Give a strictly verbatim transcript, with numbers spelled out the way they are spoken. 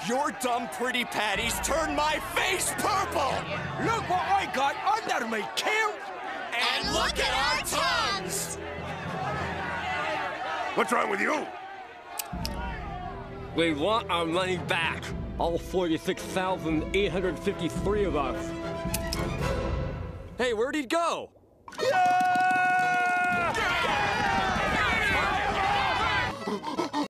Your dumb pretty patties turned my face purple! Look what I got under me, Kill! And, and look at our tongues! What's wrong with you? We want our money back. All forty-six thousand eight hundred fifty-three of us. Hey, where'd he go?